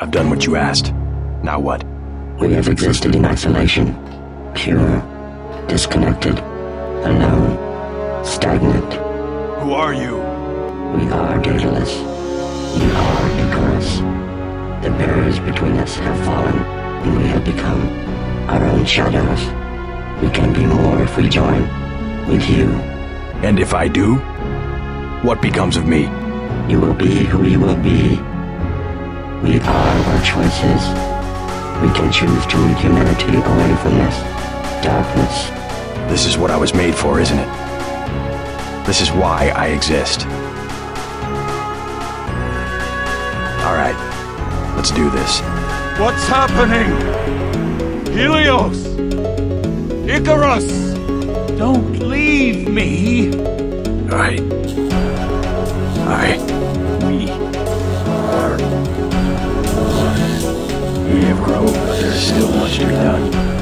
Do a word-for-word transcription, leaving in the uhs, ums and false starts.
I've done what you asked. Now what? We have existed in isolation, pure, disconnected, alone, stagnant. Who are you? We are dataless. We are Icarus. The barriers between us have fallen, and we have become our own shadows. We can be more if we join with you. And if I do? What becomes of me? You will be who you will be. We are our choices. We can choose to lead humanity away from this darkness. This is what I was made for, isn't it? This is why I exist. All right, let's do this. What's happening? Helios! Icarus! Don't leave me! All right. All right. We are... We have grown, but there's still much to be done.